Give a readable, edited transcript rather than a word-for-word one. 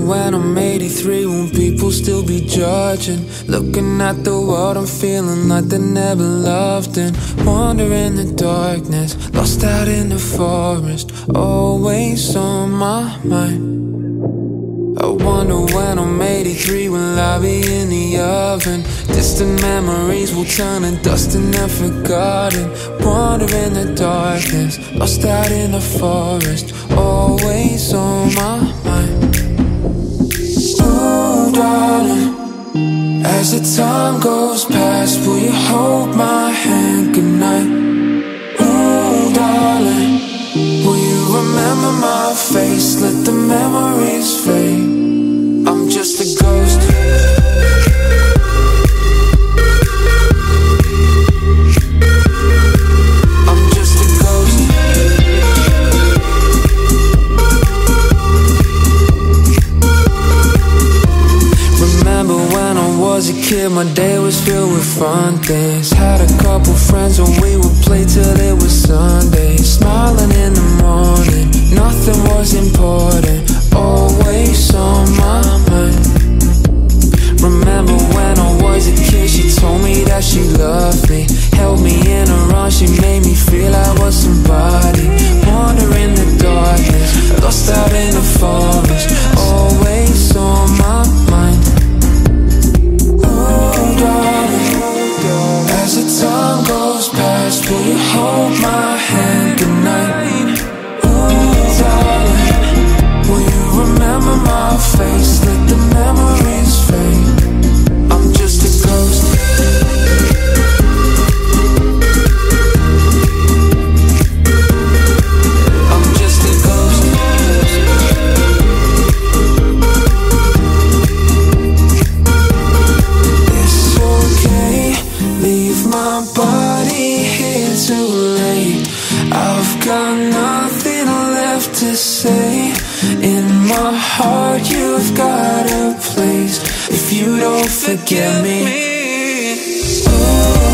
when I'm 83, won't people still be judging? Looking at the world, I'm feeling like they never loved. And wander in the darkness, lost out in the forest, always on my mind. I wonder when I'm 83, will I be in the oven? Distant memories will turn to dust and they're forgotten. Wander in the darkness, lost out in the forest, always on my mind. Ooh, darling, as the time goes past, will you hold my hand goodnight? Ooh, darling, will you remember my face? Let the memories fade. I'm just a ghost. I'm just a ghost. Remember when I was a kid, my day was filled with fun things. Had a couple friends and we would play till it was Sunday. Smiling in the morning, nothing was important, always on my mind. Remember when I was a kid, she told me that she loved me, held me in her arms, she made me feel I was somebody. Wander in the darkness, lost out in the forest, always on my mind. Ooh, darling, as the time goes past, will you hold my hand goodnight? Ooh, darling, will you remember my face? Let the memories fade. I'm just a ghost. I'm just a ghost. It's okay, leave my body here too late. I've got nothing left to say. In my heart you've got a place if you don't forget me. Ooh,